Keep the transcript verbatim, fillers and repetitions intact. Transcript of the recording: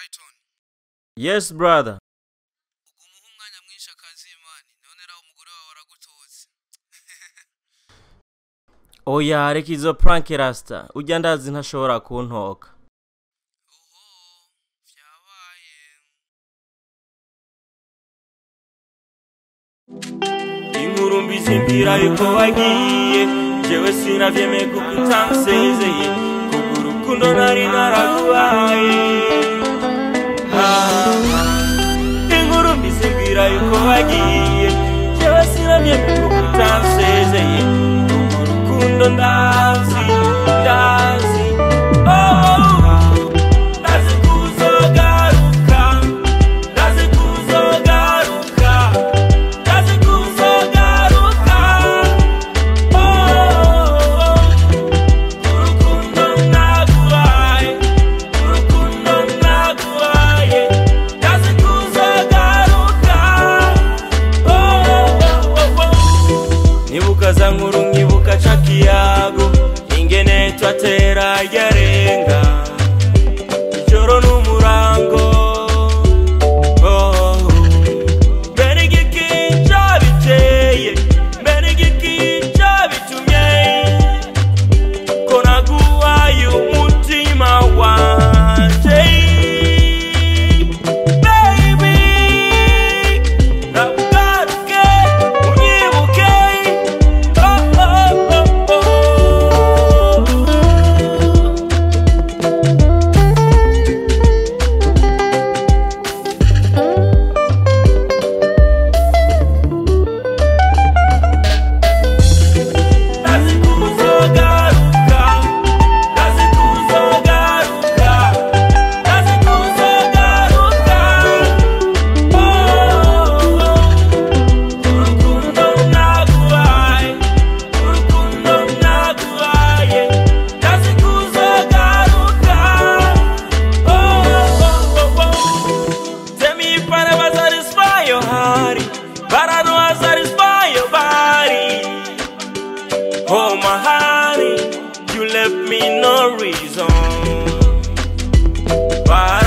Brighton. Yes, brother. Ugumuhumwanya mwinshi akazi imani. None rawo umugore wawe aragutoze. Oya, reka izo prank rasta. Ujya ndazi ntashobora kuntoka. Oho, vyabaye. Inkuru mbi zimbwira yuko wagiye, jewe sinavyemeye kuko utansezeye, kuko urukundo nari naraguhaye. Inkuru mbi zimbwira yuko wagiye, jewe sinavyemeye kuko utansezeye, kuko urukundo ndazi, ndazi. Ndazi kuzogaruka, ndazi kuzogaruka, ndazi kuzogaruka. Urukundo naguhaye, urukundo naguhaye, ndazi kuzogaruka. Nibuka za nkuru nkibuka ca kiyago, ingene twatera yarenga, ijoro n'umurango. Mbere igiki cabiteye, mbere igiki cabitumye ko naguhaye umutima wanje. Baby, nagugaruke unyibuke. Oh, oh, oh, oh. Ndazi kuzogaruka, ndazi kuzogaruka, ndazi kuzogaruka. Urukundo naguhaye, urukundo naguhaye, ndazi kuzogaruka. Tell me if I never satisfy your heart, but I know I satisfy your body. Oh my honey, you left me no reason why